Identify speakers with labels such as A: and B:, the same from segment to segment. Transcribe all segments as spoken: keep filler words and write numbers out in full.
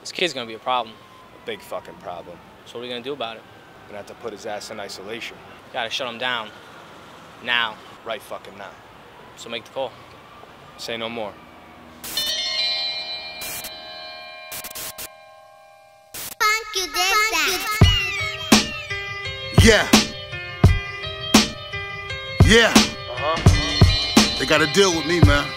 A: This kid's gonna be a problem.
B: A big fucking problem.
A: So what are we gonna do about it?
B: Gonna have to put his ass in isolation.
A: Gotta shut him down. Now.
B: Right fucking now.
A: So make the call.
B: Say no more.
C: Yeah. Yeah.
B: Uh-huh.
C: They gotta deal with me, man.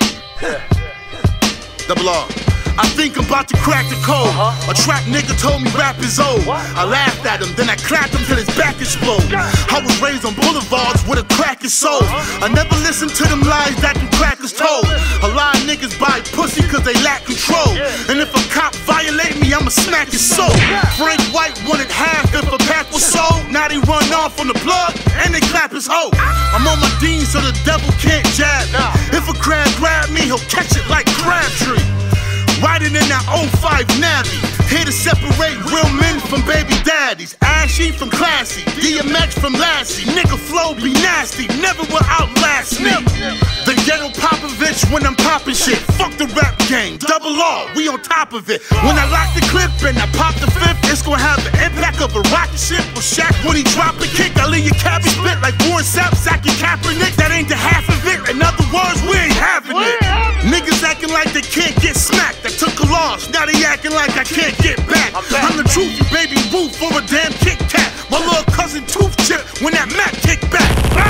C: Double R. I think I'm about to crack the code.
B: Uh-huh.
C: A trap nigga told me rap is old.
B: What?
C: I laughed at him, then I clapped him till his back exploded. I was raised on boulevards where the crack is sold.
B: Uh-huh.
C: I never listened to them lies that them crackers told. A lot of niggas buy pussy cause they lack control. And if a cop violate me, I'ma smack his soul. Frank White wanted half if a pack was sold. Now they run off on the plug and they clap his hoe. I'm on my dean so the devil can't jab me. If a crab grab me, he'll catch it like Crabtree. Riding in that oh five Navy, here to separate real men from baby daddies. Ashy from classy, D M X from Lassie. Nigga flow be nasty, never will outlast me. The ghetto Popovich when I'm popping shit. Fuck the rap game, double R, we on top of it. When I lock the clip and I pop the fifth, it's gonna have the impact of a rocket ship with Shaq when he drop a kick. I leave your cabbage split like Warren Sapp, Sack and Kaepernick. That ain't the half of it. In other words, we ain't having it. Niggas acting like they can't get smacked. I took a loss, now they acting like I can't get back. I'm, I'm the truth, you baby Ruth for a damn Kit Kat. My little cousin tooth chip when that Mac kick back.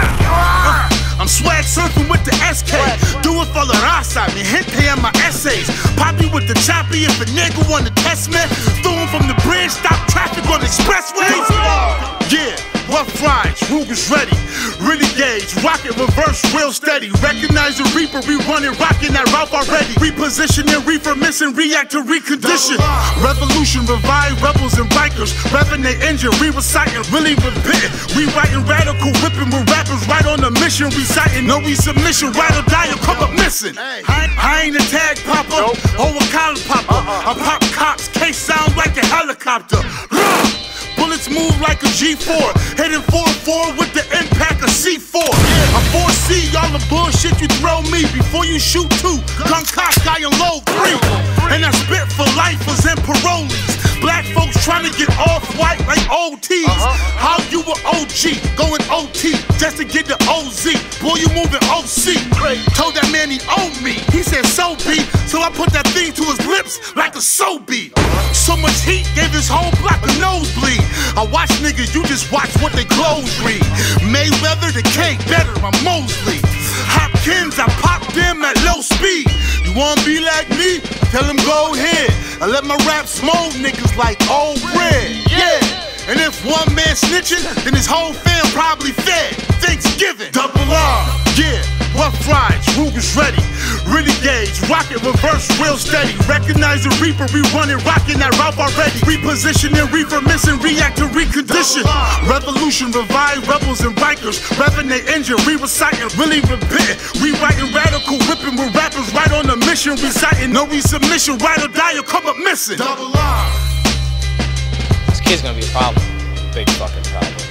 C: Uh, I'm swag surfing with the S K. Do it for la raza, mi gente and my essays. Poppy with the choppy if a nigga wanna test me. Throw him from the bridge, stop traffic on expressways. Yeah. Rough Ryders, Ruger's ready. Really gauge, rocket reverse, real steady. Recognize the Reaper, we running, rocking that route already. Repositioning, reefer missing, react to recondition. Revolution, revive rebels and bikers. Revving their engine, re-reciting, really repenting. Rewriting radical, whipping with rappers right on the mission. Reciting, no resubmission, ride or die, or come up missing. I, I ain't a tag popper, or a collar popper. I pop cops, case sound like a helicopter. Bullets move like a G four, heading four four with the impact of C four. I foresee all the bullshit you throw me. Before you shoot two, gun cock, I unload three. And I spit for lifers and parolees. Black folks trying to get off white like O Ts. How you a O G, going O T, just to get the O Z. Boy, you moving O C. Told that man he owed me. He said so be, so I put that thing to his lips like a so be. So much heat gave his whole block a nosebleed. I watch niggas, you just watch what they clothes read. Mayweather, the cake, better, I'm Mosley. Hopkins, I pop them at low speed. You wanna be like me? Tell him go ahead. I let my rap smoke niggas like old bread. Yeah. And if one man snitching, then his whole fam probably fed. Thanksgiving. Double R. Yeah. Rough Ryders, Ruger's ready. Really gauge, rocket reverse, real steady. Recognize the Reaper, we running, rocking that route already. Repositioning, reefer missing, react to recondition. Revolution, revive rebels and bikers. Revving their engine, re-reciting, really repenting. Rewriting radical, whipping with rappers right on the mission. Reciting, no resubmission, ride or die, or come up missing. Double R.
A: This kid's gonna be a problem.
B: Big fucking problem.